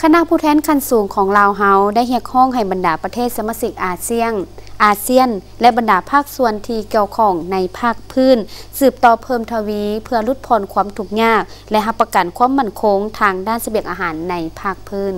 ณะผู้แทนขั้นสูงของลาวเฮาได้เรียกร้องให้บรรดาประเทศสมาชิกอาเซียนและบรรดาภาคส่วนที่เกี่ยวข้องในภาคพื้นสืบต่อเพิ่มทวีเพื่อลดผ่อนความทุกข์ยากและรับประกันความมั่นคงทางด้านเสบียงอาหารในภาคพื้น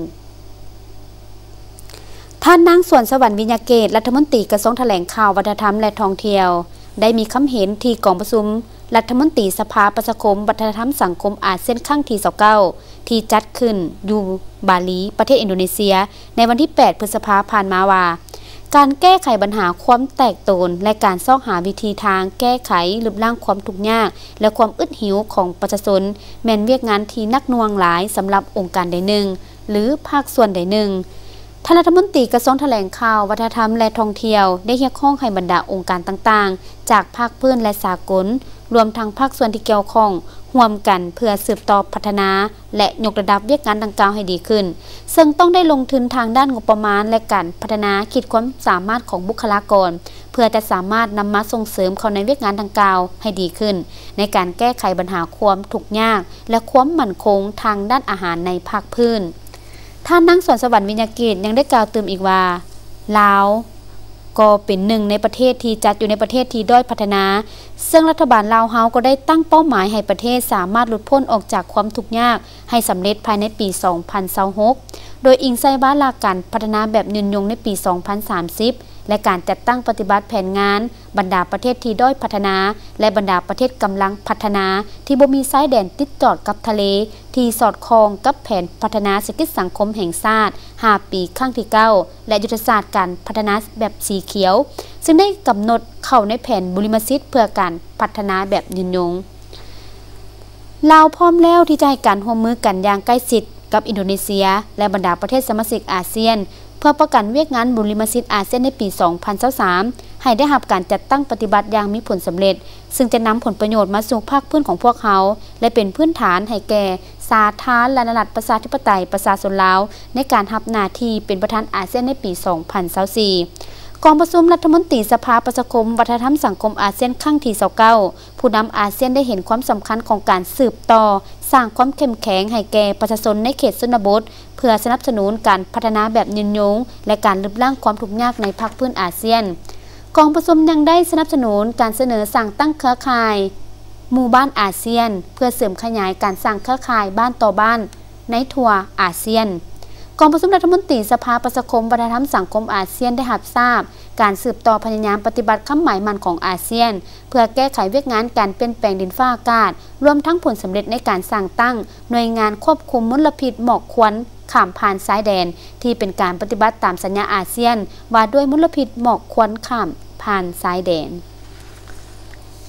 ท่านนางสวนสวรรค์วิญญาเกตรัฐมนตรีกระทรวงแถลงข่าววัฒนธรรมและท่องเที่ยวได้มีคำเห็นที่กองประชุมรัฐมนตรีสภาประชาคมวัฒนธรรมสังคมอาเซียนครั้งที่29ที่จัดขึ้นอยู่บาหลีประเทศอินโดนีเซียในวันที่8พฤษภาคมผ่านมาว่าการแก้ไขปัญหาความแตกโตนและการซ่อหาวิธีทางแก้ไขลดล้างความทุกข์ยากและความอึดหิวของประชาชนแม่นเวียกงานที่นักหน่วงหลายสำหรับองค์การใดหนึ่งหรือภาคส่วนใดหนึ่งท่านรัฐมนตรีกระทรวงแถลงข่าววัฒนธรรมและท่องเที่ยวได้เรียกร้องให้บรรดาองค์การต่างๆจากภาคพื้นและสากลรวมทั้งภาคส่วนที่เกี่ยวข้องร่วมกันเพื่อสืบต่อพัฒนาและยกระดับเวียกงานดังกล่าวให้ดีขึ้นซึ่งต้องได้ลงทุนทางด้านงบประมาณและการพัฒนาขีดความสามารถของบุคลากรเพื่อจะสามารถนำมาส่งเสริมเขาในเวียกงานดังกล่าวให้ดีขึ้นในการแก้ไขปัญหาความทุกข์ยากและความมั่นคงทางด้านอาหารในภาคพื้นท่านนางสวนสวรรค์วิญญาเกตยังได้กล่าวเติมอีกว่าลาวก็เป็นหนึ่งในประเทศที่จัดอยู่ในประเทศที่ด้อยพัฒนาซึ่งรัฐบาลลาวเฮาก็ได้ตั้งเป้าหมายให้ประเทศสามารถหลุดพ้นออกจากความทุกข์ยากให้สำเร็จภายในปี 2026 โดยอิงใส่ว่าหลักการพัฒนาแบบยืนยงในปี 2030 และการจัดตั้งปฏิบัติแผนงานบรรดาประเทศที่ด้อยพัฒนาและบรรดาประเทศกำลังพัฒนาที่บ่มีชายแดนติดจอดกับทะเลที่สอดคล้องกับแผนพัฒนาเศรษฐกิจสังคมแห่งชาติ5 ปีครั้งที่ 9และยุทธศาสตร์การพัฒนาแบบสีเขียวซึ่งได้กำหนดเข้าในแผนบุริมสิทธิ์เพื่อการพัฒนาแบบยืนยงลาวพร้อมแล้วที่จะให้การร่วมมือกันอย่างใกล้ชิดกับอินโดนีเซียและบรรดาประเทศสมาชิกอาเซียนเพื่อประกันเวียกงานบุริมสิทธิ์อาเซียนในปี 2023 ให้ได้รับการจัดตั้งปฏิบัติอย่างมีผลสำเร็จซึ่งจะนำผลประโยชน์มาสู่ภาคพื้นของพวกเขาและเป็นพื้นฐานให้แก่สาธารณรัฐประชาธิปไตยประชาชนลาวในการรับหน้าที่เป็นประธานอาเซียนในปี 2024 กองประชุมรัฐมนตรีสภาประชาคมวัฒนธรรมสังคมอาเซียนครั้งที่29ผู้นำอาเซียนได้เห็นความสำคัญของการสืบต่อสร้างความเข้มแข็งให้แก่ประชาชนในเขตชนบทเพื่อสนับสนุนการพัฒนาแบบยืนยงและการลดล้างความทุกข์ยากในภาคพื้นอาเซียนกองประชุมยังได้สนับสนุนการเสนอสั่งตั้งเครือข่ายหมู่บ้านอาเซียนเพื่อเสริมขยายการสร้างเครือข่ายบ้านต่อบ้านในทั่วอาเซียนกองประชุมรัฐมนตรีสภาประชาคมวัฒนธรรมสังคมอาเซียนได้รับทราบการสืบต่อพยายามปฏิบัติคำหมายมั่นของอาเซียนเพื่อแก้ไขเวียกงานการเปลี่ยนแปลงดินฟ้าอากาศรวมทั้งผลสำเร็จในการสร้างตั้งหน่วยงานควบคุมมลพิษหมอกควันข้ามผ่านสายแดนที่เป็นการปฏิบัติตามสัญญาอาเซียนว่าด้วยมลพิษหมอกควันข้ามผ่านสายแดน